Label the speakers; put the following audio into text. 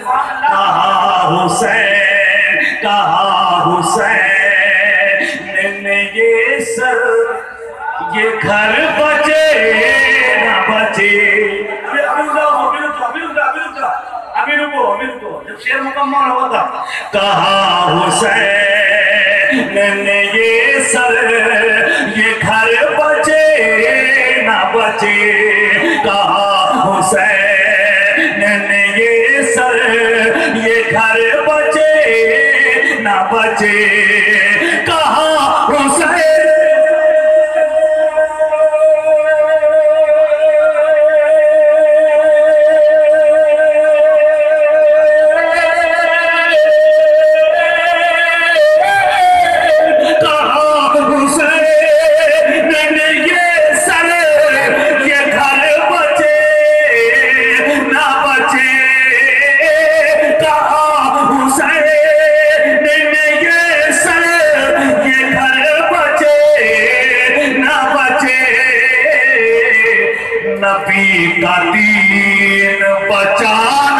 Speaker 1: کہا حسین کہا حسین نے یہ سر یہ گھر بچے نہ بچے. ابھی رکو جب شعر مکمل ہوا تھا. کہا حسین نے یہ سر یہ گھر بچے نہ بچے. کہا حسین نے یہ سر یہ گھر بچے نہ بچے. کہا حسین نبی کا دین بچا